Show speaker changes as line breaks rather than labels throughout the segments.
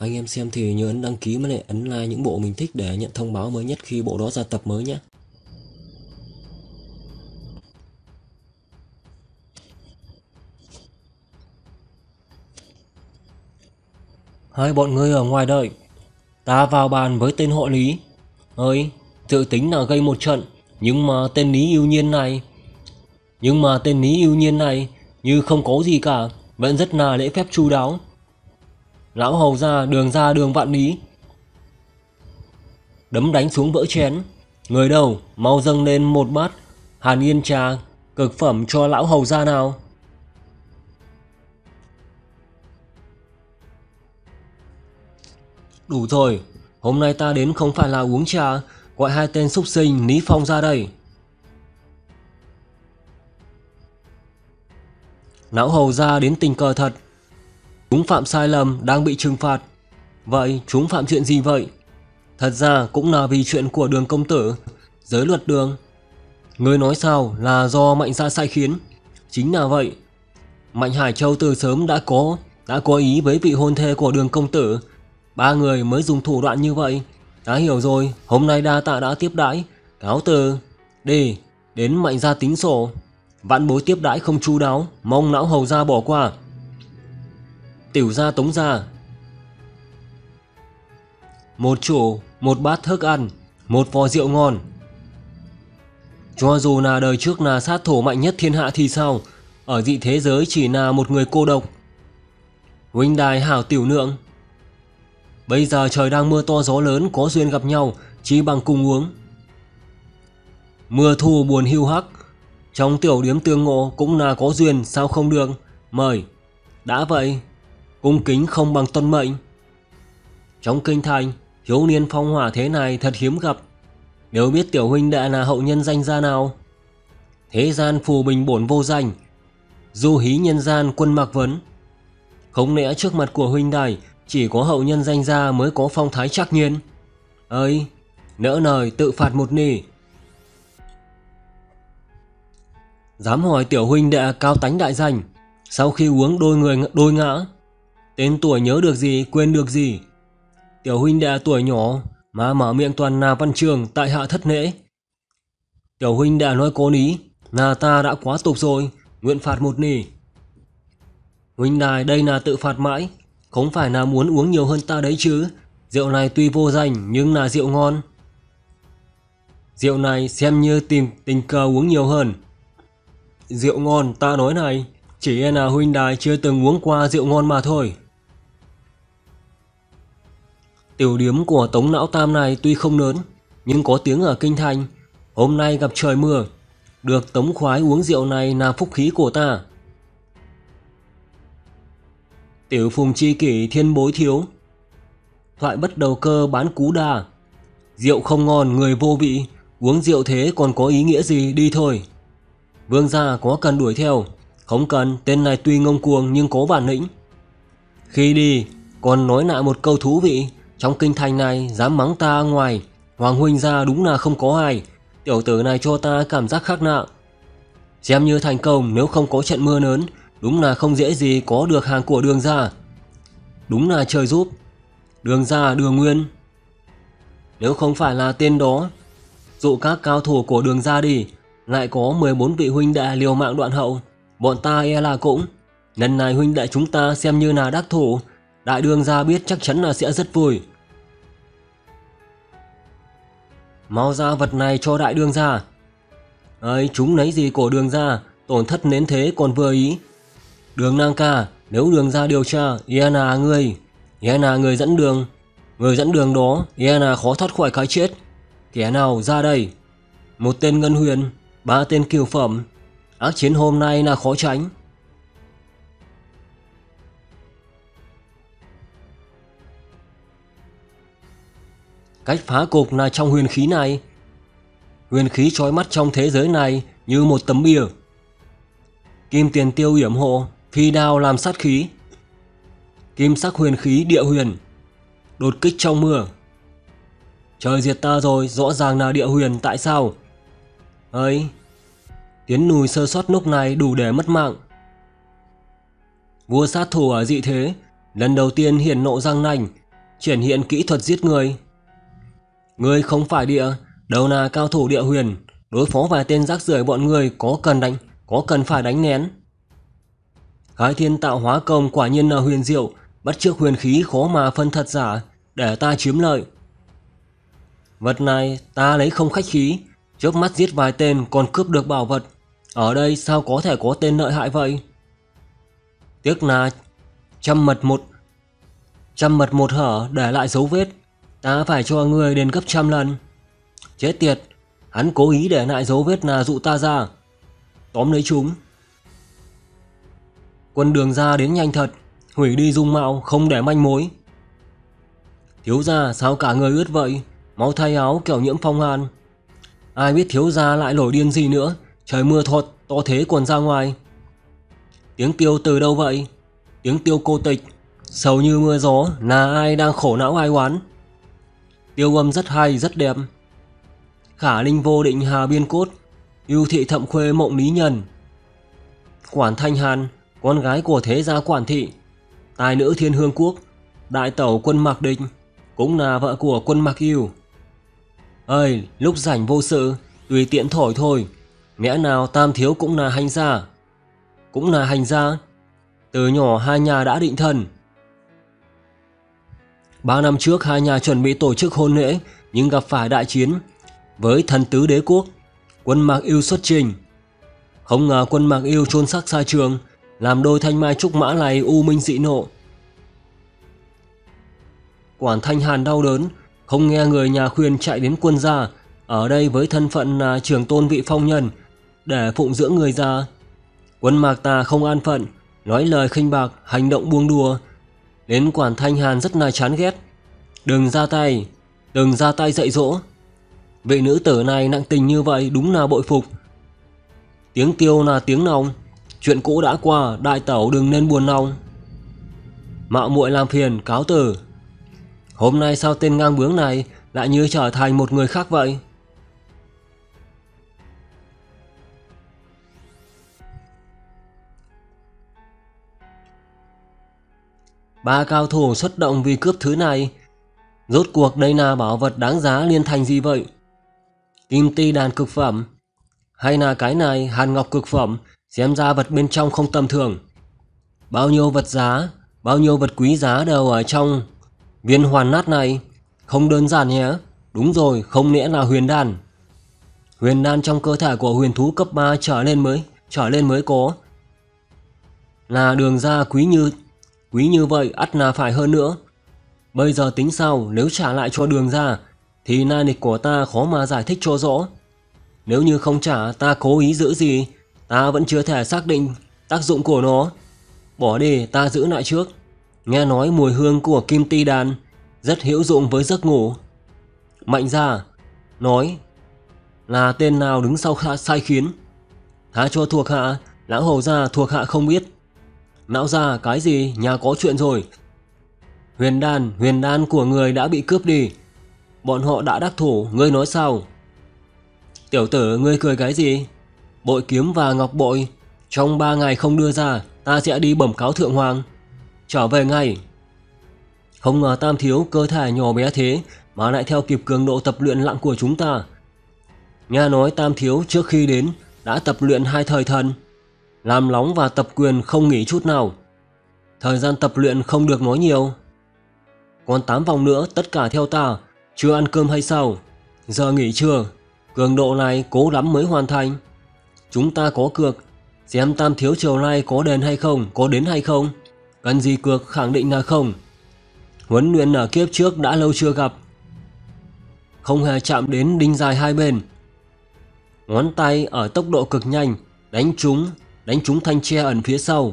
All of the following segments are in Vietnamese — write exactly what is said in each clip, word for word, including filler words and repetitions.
Anh em xem thì nhớ ấn đăng ký với lại ấn like những bộ mình thích để nhận thông báo mới nhất khi bộ đó ra tập mới nhé. Hai bọn ngươi ở ngoài đợi, ta vào bàn với tên họ Lý. Ơi, dự tính là gây một trận, nhưng mà tên Lý yêu nhiên này, nhưng mà tên Lý yêu nhiên này như không có gì cả, vẫn rất là lễ phép chu đáo. Lão hầu ra đường ra đường vạn lý, đấm đánh xuống vỡ chén. Người đâu, mau dâng lên một bát Hàn Yên trà cực phẩm cho lão hầu ra nào. Đủ rồi, hôm nay ta đến không phải là uống trà, gọi hai tên xúc sinh Lý Phong ra đây. Lão hầu ra đến tình cờ thật. Chúng phạm sai lầm đang bị trừng phạt. Vậy chúng phạm chuyện gì vậy? Thật ra cũng là vì chuyện của Đường công tử, giới luật Đường. Ngươi nói sao là do Mạnh gia sai khiến? Chính là vậy. Mạnh Hải Châu từ sớm đã có đã có ý với vị hôn thê của Đường công tử. Ba người mới dùng thủ đoạn như vậy. Đã hiểu rồi, hôm nay đa tạ đã tiếp đãi. Cáo từ. Đi, đến Mạnh gia tính sổ. Vạn bối tiếp đãi không chu đáo, mong lão hầu gia bỏ qua. Tiểu gia Tống gia. Một chủ, một bát thức ăn, một vò rượu ngon. Cho dù là đời trước là sát thủ mạnh nhất thiên hạ thì sao, ở dị thế giới chỉ là một người cô độc. Huynh đài hảo tiểu lượng. Bây giờ trời đang mưa to gió lớn, có duyên gặp nhau, chỉ bằng cùng uống. Mưa thu buồn hưu hắc, trong tiểu điếm tương ngộ cũng là có duyên, sao không được. Mời. Đã vậy, cung kính không bằng tuân mệnh. Trong kinh thành, thiếu niên phong hỏa thế này thật hiếm gặp. Nếu biết tiểu huynh đệ là hậu nhân danh gia nào? Thế gian phù bình bổn vô danh, du hí nhân gian quân mạc vấn. Không lẽ trước mặt của huynh đài chỉ có hậu nhân danh gia mới có phong thái trắc nhiên? Ơi, nỡ nời tự phạt một nỉ. Dám hỏi tiểu huynh đệ cao tánh đại danh, sau khi uống đôi người đôi ngã, tên tuổi nhớ được gì quên được gì? Tiểu huynh đệ tuổi nhỏ mà mở miệng toàn là văn trường, tại hạ thất lễ. Tiểu huynh đệ nói cố ý, là ta đã quá tục rồi, nguyện phạt một nỉ. Huynh đài đây là tự phạt mãi, không phải là muốn uống nhiều hơn ta đấy chứ. Rượu này tuy vô danh nhưng là rượu ngon. Rượu này xem như tìm tình cờ uống nhiều hơn. Rượu ngon ta nói này, chỉ là huynh đài chưa từng uống qua rượu ngon mà thôi. Tiểu điếm của Tống Lão Tam này tuy không lớn, nhưng có tiếng ở kinh thành. Hôm nay gặp trời mưa, được Tống khoái uống rượu này là phúc khí của ta. Tiểu phùng chi kỷ thiên bối thiếu, thoại bất đầu cơ bán cú đà. Rượu không ngon người vô vị, uống rượu thế còn có ý nghĩa gì, đi thôi. Vương gia có cần đuổi theo? Không cần, tên này tuy ngông cuồng nhưng có bản lĩnh. Khi đi còn nói lại một câu thú vị, trong kinh thành này dám mắng ta ngoài Hoàng huynh gia đúng là không có ai. Tiểu tử này cho ta cảm giác khác lạ. Xem như thành công, nếu không có trận mưa lớn, đúng là không dễ gì có được hàng của Đường gia. Đúng là trời giúp. Đường gia Đường Nguyên, nếu không phải là tên đó dụ các cao thủ của Đường gia đi, lại có mười bốn vị huynh đệ liều mạng đoạn hậu, bọn ta e là cũng. Lần này huynh đệ chúng ta xem như là đắc thủ, đại Đường gia biết chắc chắn là sẽ rất vui. Mau ra vật này cho đại Đường gia. Ấy, chúng lấy gì của Đường gia, tổn thất đến thế còn vừa ý. Đường Nang ca, nếu Đường gia điều tra, e là người, e là người dẫn đường, người dẫn đường đó e là khó thoát khỏi cái chết. Kẻ nào ra đây? Một tên ngân huyền, ba tên kiều phẩm, ác chiến hôm nay là khó tránh. Cách phá cục là trong huyền khí này. Huyền khí chói mắt trong thế giới này như một tấm bia. Kim tiền tiêu yểm hộ, phi đao làm sát khí. Kim sắc huyền khí địa huyền, đột kích trong mưa. Trời diệt ta rồi, rõ ràng là địa huyền, tại sao? Ấy, tiến lùi sơ sót lúc này đủ để mất mạng. Vua sát thủ ở dị thế lần đầu tiên hiển nộ răng nanh, triển hiện kỹ thuật giết người. Ngươi không phải địa, đâu là cao thủ địa huyền, đối phó vài tên rác rưởi bọn ngươi có cần đánh, có cần phải đánh nén. Khai thiên tạo hóa công quả nhiên là huyền diệu, bắt chước huyền khí khó mà phân thật giả, để ta chiếm lợi. Vật này ta lấy không khách khí, chớp mắt giết vài tên còn cướp được bảo vật, ở đây sao có thể có tên lợi hại vậy? Tiếc là trăm mật một trăm mật một hở để lại dấu vết, ta phải cho người đền gấp trăm lần. Chết tiệt, hắn cố ý để lại dấu vết là dụ ta ra. Tóm lấy chúng. Quân Đường Gia đến nhanh thật, hủy đi dung mạo không để manh mối. Thiếu gia sao cả người ướt vậy, máu thay áo kẻo nhiễm phong hàn. Ai biết thiếu gia lại nổi điên gì nữa, trời mưa thọt to thế còn ra ngoài. Tiếng tiêu từ đâu vậy? Tiếng tiêu cô tịch, sầu như mưa gió, là ai đang khổ não ai oán? Tiêu âm rất hay rất đẹp. Khả linh vô định hà biên cốt, ưu thị thậm khuê mộng lý nhân. Quản Thanh Hàn, con gái của thế gia Quản thị, tài nữ Thiên Hương Quốc, đại tẩu quân Mạc Địch, cũng là vợ của quân Mạc Yêu. Ơi, lúc rảnh vô sự, tùy tiện thổi thôi, lẽ nào tam thiếu cũng là hành gia? Cũng là hành gia. Từ nhỏ hai nhà đã định thân. Ba năm trước hai nhà chuẩn bị tổ chức hôn lễ, nhưng gặp phải đại chiến với thần tứ đế quốc. Quân Mạc Yêu xuất trình, không ngờ quân Mạc Yêu chôn xác sai trường, làm đôi thanh mai trúc mã này u minh dị nộ. Quản Thanh Hàn đau đớn, không nghe người nhà khuyên chạy đến quân gia, ở đây với thân phận là trưởng tôn vị phong nhân, để phụng dưỡng người già. Quân Mạc ta không an phận, nói lời khinh bạc, hành động buông đùa, đến Quản Thanh Hàn rất là chán ghét. Đừng ra tay, đừng ra tay dạy dỗ. Vị nữ tử này nặng tình như vậy đúng là bội phục. Tiếng tiêu là tiếng nòng, chuyện cũ đã qua, đại tẩu đừng nên buồn lòng. Mạo muội làm phiền, cáo từ. Hôm nay sao tên ngang bướng này lại như trở thành một người khác vậy? Ba cao thủ xuất động vì cướp thứ này. Rốt cuộc đây là bảo vật đáng giá liên thành gì vậy? Kim ti đàn cực phẩm, hay là cái này hàn ngọc cực phẩm, xem ra vật bên trong không tầm thường. Bao nhiêu vật giá, bao nhiêu vật quý giá đều ở trong viên hoàn nát này, không đơn giản nhé. Đúng rồi, không lẽ là huyền đan? Huyền đan trong cơ thể của huyền thú cấp ba trở lên mới trở lên mới có. Là Đường gia quý như quý như vậy, ắt là phải hơn nữa. Bây giờ tính sao, nếu trả lại cho Đường gia thì lai lịch của ta khó mà giải thích cho rõ. Nếu như không trả, ta cố ý giữ gì, ta vẫn chưa thể xác định tác dụng của nó. Bỏ đi, ta giữ lại trước. Nghe nói mùi hương của kim ti đàn rất hữu dụng với giấc ngủ. Mạnh gia nói là tên nào đứng sau sai khiến. Tha cho thuộc hạ, lão hầu gia thuộc hạ không biết. Lão gia cái gì, nhà có chuyện rồi. Huyền đan, huyền đan của người đã bị cướp đi. Bọn họ đã đắc thủ, ngươi nói sao? Tiểu tử, ngươi cười cái gì? Bội kiếm và ngọc bội trong ba ngày không đưa ra, ta sẽ đi bẩm cáo thượng hoàng. Trở về ngay. Không ngờ tam thiếu cơ thể nhỏ bé thế mà lại theo kịp cường độ tập luyện lặng của chúng ta. Nghe nói tam thiếu trước khi đến đã tập luyện hai thời thần, làm nóng và tập quyền không nghỉ chút nào. Thời gian tập luyện không được nói nhiều. Còn tám vòng nữa tất cả theo ta. Chưa ăn cơm hay sao? Giờ nghỉ trưa. Cường độ này cố lắm mới hoàn thành. Chúng ta có cược, xem tam thiếu chiều nay có đền hay không, có đến hay không. Cần gì cược, khẳng định là không. Huấn luyện ở kiếp trước đã lâu chưa gặp, không hề chạm đến đinh dài hai bên. Ngón tay ở tốc độ cực nhanh, đánh trúng, đánh trúng thanh tre ẩn phía sau.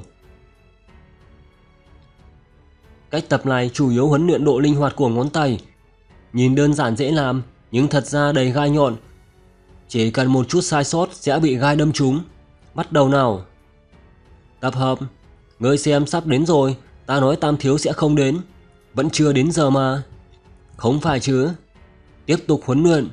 Cách tập này chủ yếu huấn luyện độ linh hoạt của ngón tay. Nhìn đơn giản dễ làm, nhưng thật ra đầy gai nhọn. Chỉ cần một chút sai sót sẽ bị gai đâm trúng. Bắt đầu nào. Tập hợp. Ngươi xem sắp đến rồi, ta nói tam thiếu sẽ không đến. Vẫn chưa đến giờ mà. Không phải chứ. Tiếp tục huấn luyện.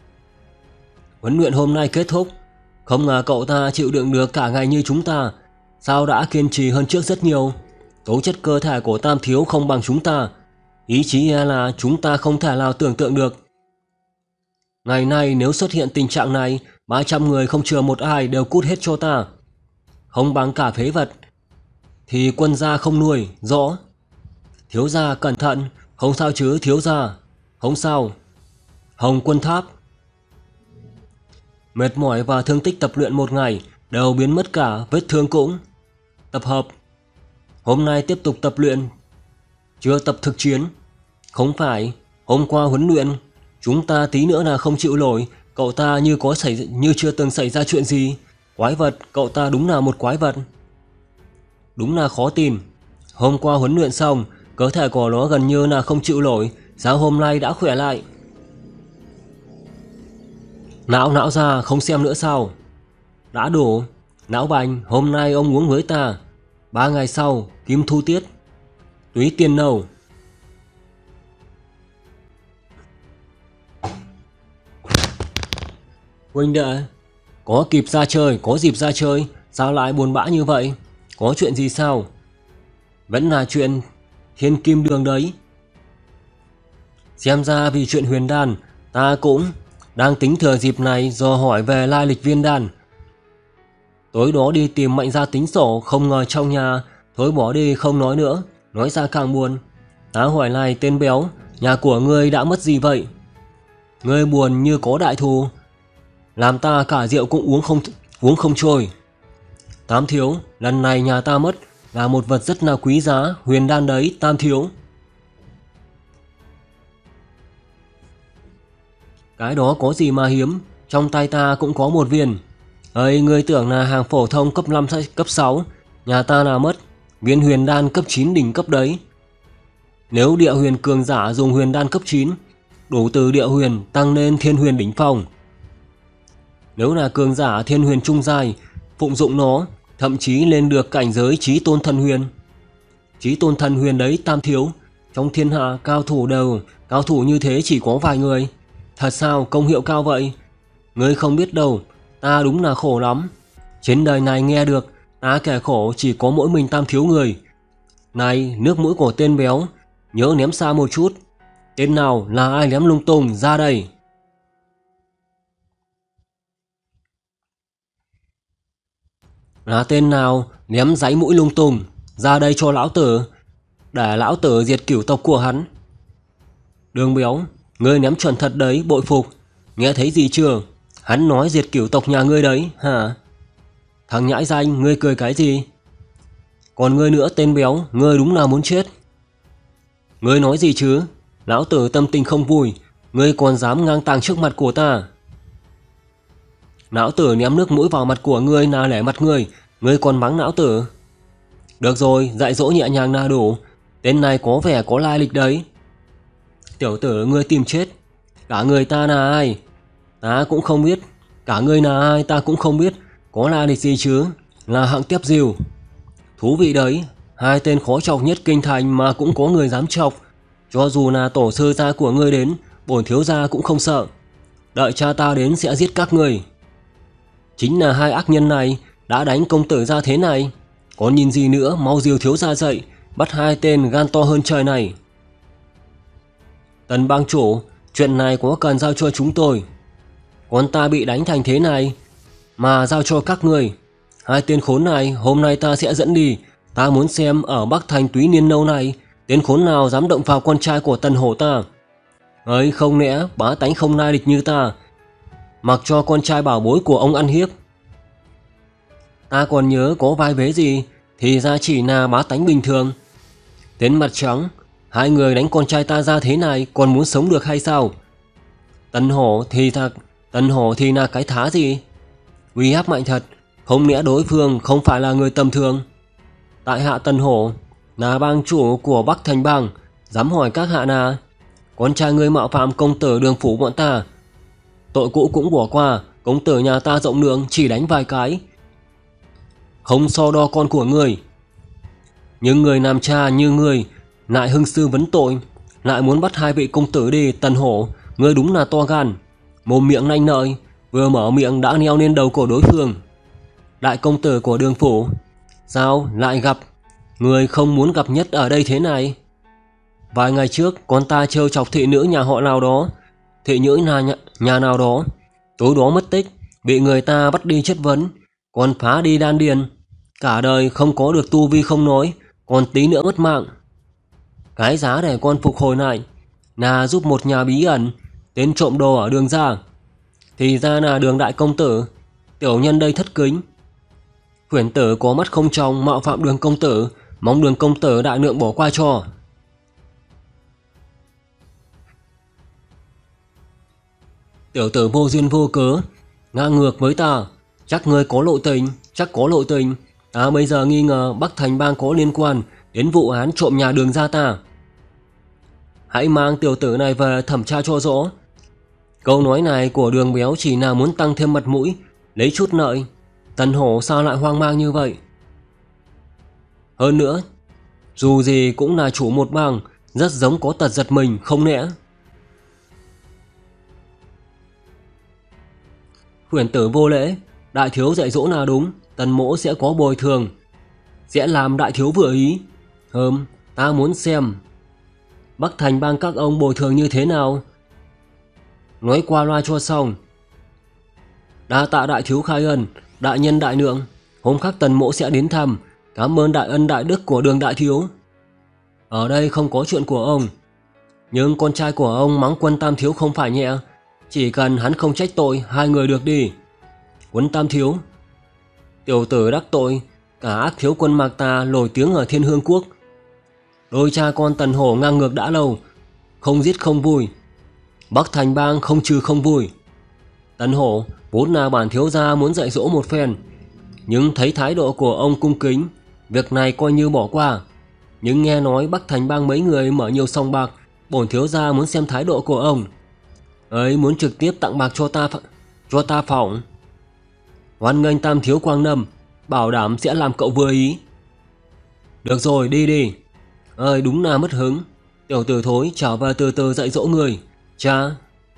Huấn luyện hôm nay kết thúc. Không ngờ cậu ta chịu đựng được cả ngày như chúng ta. sao đã kiên trì hơn trước rất nhiều. Tố chất cơ thể của Tam thiếu không bằng chúng ta, ý chí e là chúng ta không thể nào tưởng tượng được. Ngày nay nếu xuất hiện tình trạng này, ba trăm người không chừa một ai đều cút hết cho ta. Không bằng cả phế vật thì quân gia không nuôi, rõ. Thiếu gia cẩn thận, không sao chứ thiếu gia. Không sao. Hồng Quân Tháp. Mệt mỏi và thương tích tập luyện một ngày đều biến mất cả, vết thương cũng. Tập hợp. Hôm nay tiếp tục tập luyện, chưa tập thực chiến. Không phải, hôm qua huấn luyện chúng ta tí nữa là không chịu nổi. Cậu ta như có xảy như chưa từng xảy ra chuyện gì. Quái vật, cậu ta đúng là một quái vật. Đúng là khó tin. Hôm qua huấn luyện xong, cơ thể của nó gần như là không chịu nổi, sao hôm nay đã khỏe lại. Não não ra, không xem nữa sao? Đã đủ. Não Bành, hôm nay ông uống với ta. Ba ngày sau, Kim Thu Tiết. Túy Tiên Nâu. Huynh đệ, có kịp ra chơi, có dịp ra chơi, sao lại buồn bã như vậy? Có chuyện gì sao? Vẫn là chuyện Thiên Kim Đường đấy. Xem ra vì chuyện huyền đan, ta cũng đang tính thừa dịp này dò hỏi về lai lịch viên đan. Tối đó đi tìm Mạnh gia tính sổ, không ngờ trong nhà, thôi bỏ đi không nói nữa, nói ra càng buồn. Ta hỏi này tên béo, nhà của ngươi đã mất gì vậy? Ngươi buồn như có đại thù, làm ta cả rượu cũng uống không uống không trôi. Tam thiếu, lần này nhà ta mất là một vật rất là quý giá, huyền đan đấy Tam thiếu. Cái đó có gì mà hiếm, trong tay ta cũng có một viên. Ơi, ngươi tưởng là hàng phổ thông cấp năm cấp sáu, nhà ta là mất viên huyền đan cấp chín đỉnh cấp đấy. Nếu địa huyền cường giả dùng huyền đan cấp chín, đủ từ địa huyền tăng lên thiên huyền đỉnh phong. Nếu là cường giả thiên huyền trung giai, phụng dụng nó, thậm chí lên được cảnh giới chí tôn thần huyền. Chí tôn thần huyền đấy Tam thiếu, trong thiên hạ cao thủ đều, cao thủ như thế chỉ có vài người. Thật sao, công hiệu cao vậy? Ngươi không biết đâu, ta đúng là khổ lắm. Trên đời này nghe được, ta kẻ khổ chỉ có mỗi mình Tam thiếu người. Này, nước mũi của tên béo, nhớ ném xa một chút. Tên nào là ai ném lung tung ra đây? Là tên nào ném giấy mũi lung tung, ra đây cho lão tử, để lão tử diệt cửu tộc của hắn. Đường béo, ngươi ném chuẩn thật đấy, bội phục. Nghe thấy gì chưa? Hắn nói diệt cửu tộc nhà ngươi đấy, hả? Thằng nhãi danh, ngươi cười cái gì? Còn ngươi nữa tên béo, ngươi đúng là muốn chết. Ngươi nói gì chứ? Lão tử tâm tình không vui, ngươi còn dám ngang tàng trước mặt của ta. Lão tử ném nước mũi vào mặt của ngươi là lẻ mặt ngươi, ngươi còn mắng lão tử. Được rồi, dạy dỗ nhẹ nhàng là đủ, tên này có vẻ có lai lịch đấy. Tiểu tử, ngươi tìm chết. Cả người ta là ai? Ta cũng không biết. Cả ngươi là ai ta cũng không biết. Có lai lịch gì chứ? Là hạng Tiếp Diều. Thú vị đấy, hai tên khó chọc nhất kinh thành mà cũng có người dám chọc. Cho dù là tổ sư gia của ngươi đến, bổn thiếu gia cũng không sợ. Đợi cha ta đến sẽ giết các ngươi. Chính là hai ác nhân này đã đánh công tử ra thế này. Còn nhìn gì nữa, mau diều thiếu gia dậy, bắt hai tên gan to hơn trời này. Tần bang chủ, chuyện này có cần giao cho chúng tôi. Con ta bị đánh thành thế này mà giao cho các người. Hai tên khốn này hôm nay ta sẽ dẫn đi. Ta muốn xem ở Bắc Thành Túy Niên Nâu này, tên khốn nào dám động vào con trai của Tần hổ ta. Ấy không lẽ bá tánh không lai lịch như ta, mặc cho con trai bảo bối của ông ăn hiếp. Ta còn nhớ có vai vế gì, thì ra chỉ là bá tánh bình thường. Tên mặt trắng, hai người đánh con trai ta ra thế này còn muốn sống được hay sao? Tần hổ thì thật, Tần hổ thì là cái thá gì? Uy áp mạnh thật, không lẽ đối phương không phải là người tầm thường? Tại hạ Tần hổ là bang chủ của Bắc Thành bang, dám hỏi các hạ là con trai ngươi mạo phạm công tử Đường phủ bọn ta. Tội cũ cũng bỏ qua, công tử nhà ta rộng lượng chỉ đánh vài cái, không so đo con của ngươi. Nhưng người làm cha như ngươi lại hưng sư vấn tội, lại muốn bắt hai vị công tử đi. Tần hổ, ngươi đúng là to gan, mồm miệng nanh nợi, vừa mở miệng đã neo lên đầu của đối phương. Đại công tử của Đường phủ, Sao lại gặp? Người không muốn gặp nhất ở đây thế này? Vài ngày trước con ta trêu chọc thị nữ nhà họ nào đó, thị nữ nhà, nhà, nhà nào đó, tối đó mất tích, bị người ta bắt đi chất vấn, còn phá đi đan điền. Cả đời không có được tu vi không nói, còn tí nữa mất mạng. Cái giá để con phục hồi lại là giúp một nhà bí ẩn tên trộm đồ ở Đường ra. Thì ra là Đường đại công tử. Tiểu nhân đây thất kính. Huyền tử có mắt không trong mạo phạm Đường công tử, mong Đường công tử đại lượng bỏ qua cho. Tiểu tử vô duyên vô cớ ngang ngược với ta, chắc ngươi có lộ tình, chắc có lộ tình. Ta bây giờ nghi ngờ Bắc Thành bang có liên quan đến vụ án trộm nhà Đường gia ta. Hãy mang tiểu tử này về thẩm tra cho rõ. Câu nói này của Đường béo chỉ là muốn tăng thêm mặt mũi, lấy chút lợi. Tần Hổ sao lại hoang mang như vậy? Hơn nữa, dù gì cũng là chủ một bang, rất giống có tật giật mình không lẽ? Huyền tử vô lễ, đại thiếu dạy dỗ là đúng, Tần mỗ sẽ có bồi thường, sẽ làm đại thiếu vừa ý. Hừm, ta muốn xem Bắc Thành bang các ông bồi thường như thế nào. Nói qua loa cho xong. Đa tạ đại thiếu khai ân, đại nhân đại lượng, hôm khác Tần mỗ sẽ đến thăm, cảm ơn đại ân đại đức của Đường đại thiếu. Ở đây không có chuyện của ông, nhưng con trai của ông mắng Quân tam thiếu không phải nhẹ, chỉ cần hắn không trách tội, hai người được đi. Quân tam thiếu, tiểu tử đắc tội cả ác thiếu quân Mạc ta nổi tiếng ở Thiên Hương quốc. Đôi cha con Tần Hổ ngang ngược đã lâu, không giết không vui, Bắc Thành bang không trừ không vui. Tần Hổ vốn là bản thiếu gia muốn dạy dỗ một phen, nhưng thấy thái độ của ông cung kính, việc này coi như bỏ qua. Nhưng nghe nói Bắc Thành bang mấy người mở nhiều sòng bạc, bổn thiếu gia muốn xem thái độ của ông ấy, muốn trực tiếp tặng bạc cho ta cho ta phỏng. Hoan nghênh tam thiếu quang lâm, bảo đảm sẽ làm cậu vừa ý. Được rồi, đi đi. Ơi đúng là mất hứng, tiểu tử thối, trở về từ từ dạy dỗ người. Cha.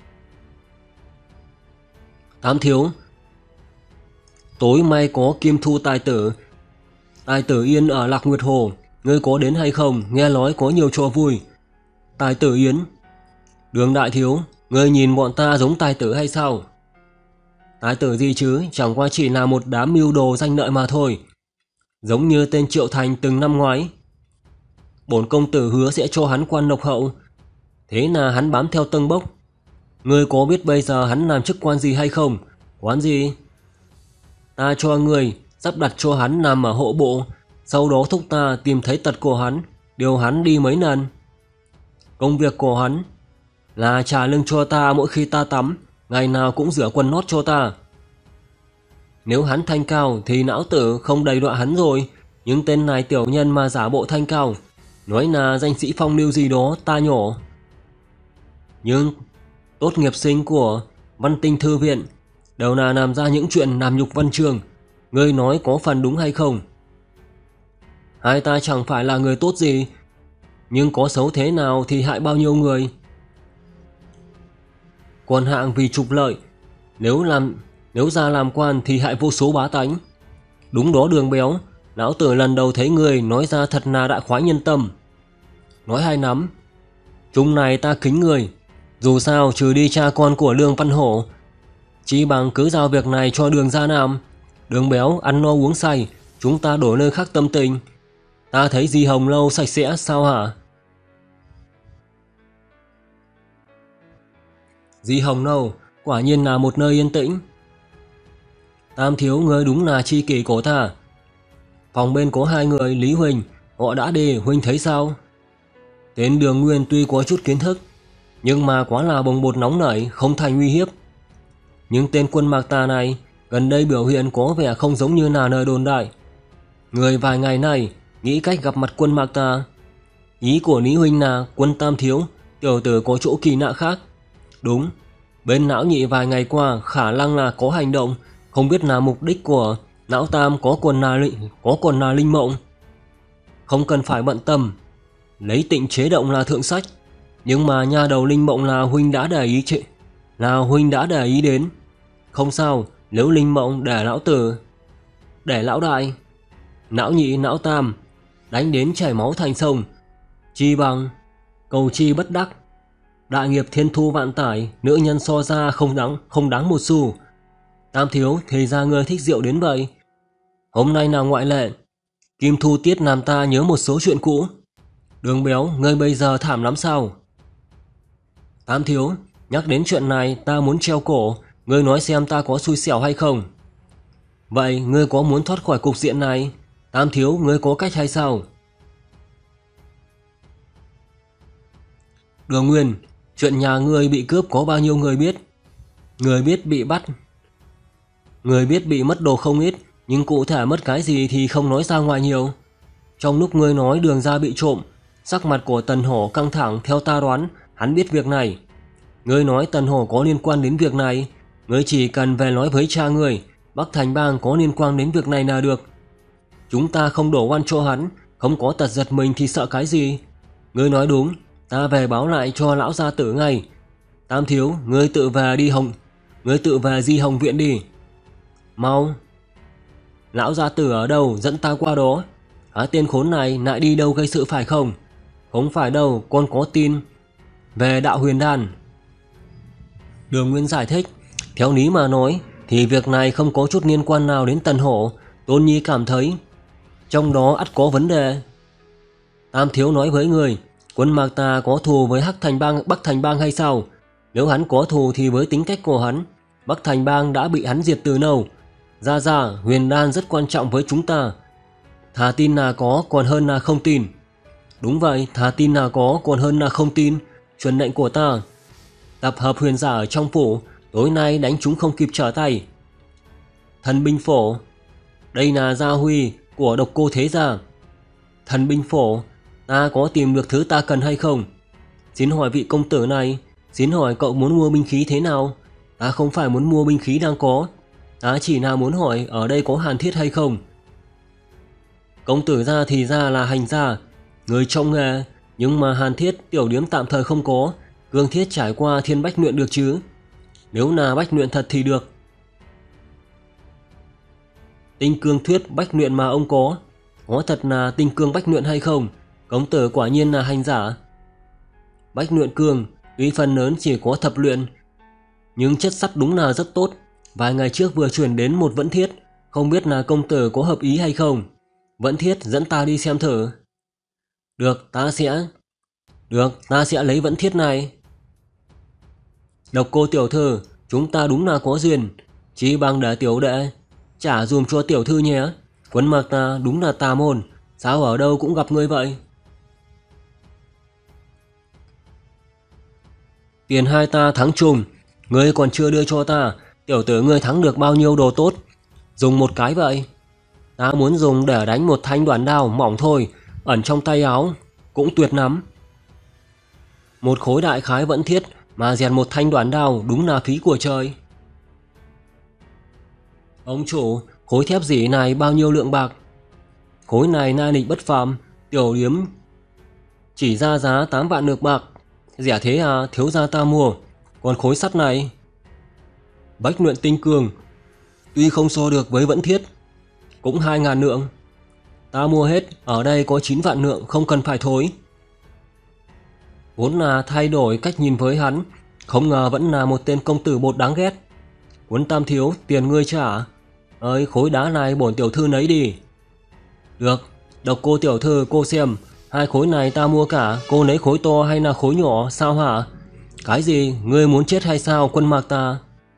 Tam thiếu, tối mai có Kim Thu tài tử Tài tử Yên ở Lạc Nguyệt Hồ, ngươi có đến hay không? Nghe nói có nhiều trò vui. Tài tử Yến. Đường đại thiếu, ngươi nhìn bọn ta giống tài tử hay sao? Tài tử gì chứ, chẳng qua chỉ là một đám mưu đồ danh lợi mà thôi. Giống như tên Triệu Thành từng năm ngoái. Bổn công tử hứa sẽ cho hắn quan lộc hậu, thế là hắn bám theo Tân Bốc. Ngươi có biết bây giờ hắn làm chức quan gì hay không? Quan gì? Ta cho ngươi sắp đặt cho hắn nằm ở hộ bộ, sau đó thúc ta tìm thấy tật của hắn, điều hắn đi mấy lần. Công việc của hắn là trả lương cho ta mỗi khi ta tắm, ngày nào cũng rửa quần lót cho ta. Nếu hắn thanh cao thì não tử không đầy đọa hắn rồi, nhưng tên này tiểu nhân mà giả bộ thanh cao, nói là danh sĩ phong lưu gì đó ta nhổ. Nhưng tốt nghiệp sinh của Văn Tinh Thư viện đều là làm ra những chuyện làm nhục văn chương, ngươi nói có phần đúng hay không? Hai ta chẳng phải là người tốt gì, nhưng có xấu thế nào thì hại bao nhiêu người. Quan hạng vì trục lợi, nếu làm nếu ra làm quan thì hại vô số bá tánh. Đúng đó Đường béo, lão tử lần đầu thấy người nói ra thật là đại khoái nhân tâm. Nói hay lắm, chung này ta kính người. Dù sao trừ đi cha con của Lương Văn Hổ, chỉ bằng cứ giao việc này cho Đường gia làm. Đường béo ăn no uống say, chúng ta đổi nơi khác tâm tình. Ta thấy Di Hồng Lâu sạch sẽ sao hả? Di Hồng Lâu quả nhiên là một nơi yên tĩnh. Tam thiếu ngươi đúng là tri kỷ của ta. Phòng bên có hai người, Lý Huỳnh, họ đã đi, Huỳnh thấy sao? Tên Đường Nguyên tuy có chút kiến thức, nhưng mà quá là bồng bột nóng nảy, không thành uy hiếp. Nhưng tên Quân Mạc ta này gần đây biểu hiện có vẻ không giống như là lời đồn đại. Người vài ngày này nghĩ cách gặp mặt Quân Mạc ta. Ý của Lý Huynh là Quân tam thiếu, tiểu tử có chỗ kỳ lạ khác. Đúng, bên lão nhị vài ngày qua khả năng là có hành động, không biết là mục đích của lão tam có còn là linh, có còn là linh mộng. Không cần phải bận tâm, lấy Tịnh chế động là thượng sách, nhưng mà nha đầu linh mộng là huynh đã để ý chị, là huynh đã để ý đến. Không sao, nếu linh mộng để lão tử, để lão đại. não nhị não tam, đánh đến chảy máu thành sông. Chi bằng cầu chi bất đắc, đại nghiệp thiên thu vạn tải, nữ nhân so ra không đáng không đáng một xu. Tam thiếu, thì ra ngươi thích rượu đến vậy. Hôm nay nào ngoại lệ, Kim Thu Tiết làm ta nhớ một số chuyện cũ. Đường béo, ngươi bây giờ thảm lắm sao? Tam thiếu, nhắc đến chuyện này ta muốn treo cổ, ngươi nói xem ta có xui xẻo hay không? Vậy ngươi có muốn thoát khỏi cục diện này? Tam thiếu, ngươi có cách hay sao? Đường Nguyên, chuyện nhà ngươi bị cướp có bao nhiêu người biết? Người biết bị bắt, người biết bị mất đồ không ít, nhưng cụ thể mất cái gì thì không nói ra ngoài nhiều. Trong lúc ngươi nói Đường gia bị trộm, sắc mặt của Tần Hổ căng thẳng. Theo ta đoán, hắn biết việc này. Ngươi nói Tần Hổ có liên quan đến việc này, ngươi chỉ cần về nói với cha ngươi Bắc Thành Bang có liên quan đến việc này là được. Chúng ta không đổ oan cho hắn, không có tật giật mình thì sợ cái gì? Ngươi nói đúng, ta về báo lại cho lão gia tử ngay. Tam thiếu, ngươi tự về đi Hồng, ngươi tự về Di Hồng viện đi. Mau. Lão gia tử ở đâu, dẫn ta qua đó. Hả, tên khốn này lại đi đâu gây sự phải không? Không phải đâu, con có tin về đạo huyền đan. Đường Nguyên giải thích, theo lý mà nói thì việc này không có chút liên quan nào đến Tần Hổ. Tôn Nhi cảm thấy trong đó ắt có vấn đề. Tam thiếu nói với người, Quân Mạc ta có thù với Hắc Thành Bang, Bắc Thành Bang hay sao? Nếu hắn có thù thì với tính cách của hắn, Bắc Thành Bang đã bị hắn diệt từ lâu. Ra ra, huyền đan rất quan trọng với chúng ta. Thà tin là có còn hơn là không tin. Đúng vậy, thà tin là có còn hơn là không tin. Truyền lệnh của ta, tập hợp huyền giả ở trong phủ, tối nay đánh chúng không kịp trở tay. Thần binh phổ, đây là gia huy của Độc Cô Thế Gia. Thần binh phổ, ta có tìm được thứ ta cần hay không? Xin hỏi vị công tử này, xin hỏi cậu muốn mua binh khí thế nào? Ta không phải muốn mua binh khí đang có, ta chỉ là muốn hỏi ở đây có hàn thiết hay không. Công tử gia thì ra là hành gia, người trong nghề, nhưng mà hàn thiết tiểu điếm tạm thời không có. Cương thiết trải qua thiên bách luyện được chứ? Nếu là bách luyện thật thì được. Tinh cương thuyết bách luyện mà ông có, có thật là tinh cương bách luyện hay không? Công tử quả nhiên là hành giả. Bách luyện cương tuy phần lớn chỉ có thập luyện, nhưng chất sắt đúng là rất tốt. Vài ngày trước vừa chuyển đến một vẫn thiết, không biết là công tử có hợp ý hay không? Vẫn thiết dẫn ta đi xem thử. Được, ta sẽ Được, ta sẽ lấy vẫn thiết này. Độc Cô tiểu thư, chúng ta đúng là có duyên, chỉ bằng để tiểu đệ trả dùm cho tiểu thư nhé. Quân Mạc ta đúng là tà môn, sao ở đâu cũng gặp ngươi vậy? Tiền hai ta thắng chung, ngươi còn chưa đưa cho ta. Tiểu tử ngươi thắng được bao nhiêu đồ tốt, dùng một cái vậy. Ta muốn dùng để đánh một thanh đoạn đao mỏng thôi, ẩn trong tay áo, cũng tuyệt lắm. Một khối đại khái vẫn thiết mà rèn một thanh đoạn đao đúng là phí của trời. Ông chủ, khối thép dỉ này bao nhiêu lượng bạc? Khối này na lịch bất phàm, tiểu điếm chỉ ra giá tám vạn lượng bạc. Rẻ thế à, thiếu gia ta mua. Còn khối sắt này, bách luyện tinh cương, tuy không so được với vẫn thiết, cũng hai ngàn lượng. Ta mua hết, ở đây có chín vạn lượng, không cần phải thối. Vốn là thay đổi cách nhìn với hắn, không ngờ vẫn là một tên công tử bột đáng ghét. Quân Tam thiếu, tiền ngươi trả. Ơi, khối đá này bổn tiểu thư lấy đi. Được, Độc Cô tiểu thư, cô xem, hai khối này ta mua cả, cô lấy khối to hay là khối nhỏ, sao hả? Cái gì, ngươi muốn chết hay sao, Quân Mạc ta?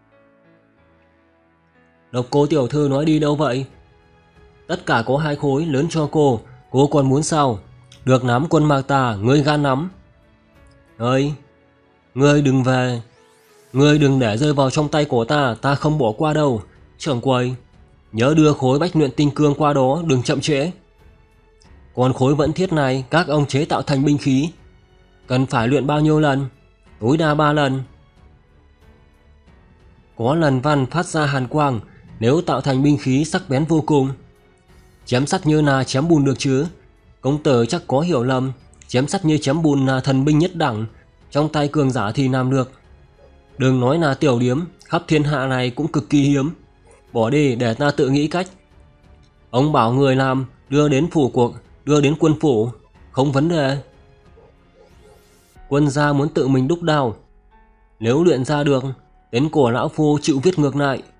Độc Cô tiểu thư nói đi đâu vậy? Tất cả có hai khối, lớn cho cô, cô còn muốn sao? Được lắm Quân Mạc ta, ngươi gan lắm. Ơi, ngươi đừng về, ngươi đừng để rơi vào trong tay của ta, ta không bỏ qua đâu. Trưởng quầy, nhớ đưa khối bách luyện tinh cương qua đó, đừng chậm trễ. Còn khối vẫn thiết này các ông chế tạo thành binh khí, cần phải luyện bao nhiêu lần? Tối đa ba lần. Có lần văn phát ra hàn quang, nếu tạo thành binh khí sắc bén vô cùng. Chém sắt như là chém bùn được chứ? Công tử chắc có hiểu lầm, chém sắt như chém bùn là thần binh nhất đẳng, trong tay cường giả thì làm được. Đừng nói là tiểu điếm, khắp thiên hạ này cũng cực kỳ hiếm. Bỏ đi để ta tự nghĩ cách. Ông bảo người làm, Đưa đến phủ cuộc, đưa đến quân phủ, không vấn đề. Quân gia muốn tự mình đúc đao. Nếu luyện ra được, đến cổ lão phu chịu viết ngược lại.